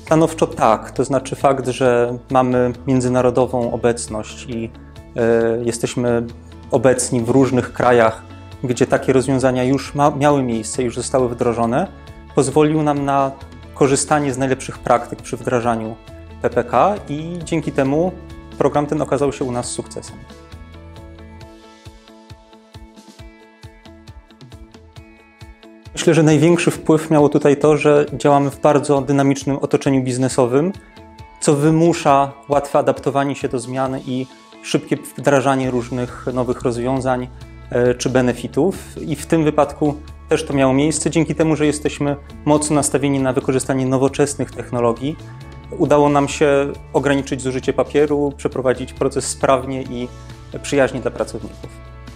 Stanowczo tak, to znaczy fakt, że mamy międzynarodową obecność i jesteśmy obecni w różnych krajach, gdzie takie rozwiązania już miały miejsce, już zostały wdrożone, pozwolił nam na korzystanie z najlepszych praktyk przy wdrażaniu PPK i dzięki temu program ten okazał się u nas sukcesem. Myślę, że największy wpływ miało tutaj to, że działamy w bardzo dynamicznym otoczeniu biznesowym, co wymusza łatwe adaptowanie się do zmian i szybkie wdrażanie różnych nowych rozwiązań czy benefitów. I w tym wypadku też to miało miejsce. Dzięki temu, że jesteśmy mocno nastawieni na wykorzystanie nowoczesnych technologii, udało nam się ograniczyć zużycie papieru, przeprowadzić proces sprawnie i przyjaźnie dla pracowników.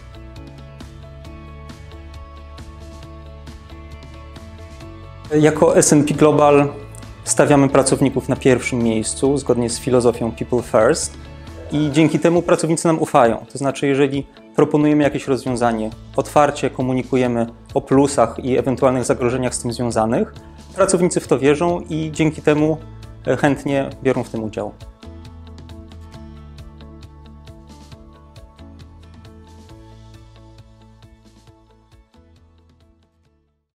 Jako S&P Global stawiamy pracowników na pierwszym miejscu, zgodnie z filozofią People First i dzięki temu pracownicy nam ufają. To znaczy, jeżeli proponujemy jakieś rozwiązanie, otwarcie komunikujemy o plusach i ewentualnych zagrożeniach z tym związanych, pracownicy w to wierzą i dzięki temu chętnie biorą w tym udział.